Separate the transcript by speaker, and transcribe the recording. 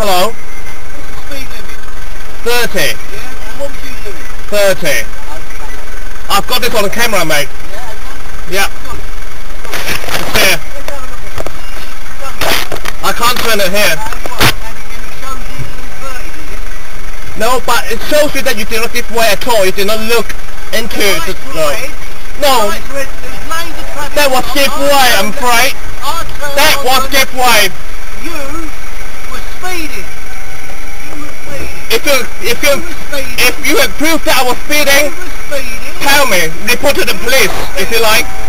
Speaker 1: Hello?
Speaker 2: What's the speed limit?
Speaker 1: 30.
Speaker 2: Yeah, and what was you doing?
Speaker 1: 30.
Speaker 2: Okay.
Speaker 1: I've got this on the camera, mate.
Speaker 2: Yeah,
Speaker 1: Yeah. It's here.
Speaker 2: Let's have a look at it.
Speaker 1: I can't turn it here.
Speaker 2: And it shows you doing 30, does it?
Speaker 1: No, but it shows you that you did not give way at all. You did not look into the road. No, that was give way, I'm afraid. That was give way.
Speaker 2: You were speeding. You were speeding.
Speaker 1: If you have proved that I was speeding,
Speaker 2: You were speeding.
Speaker 1: tell me. Report to the police if you like.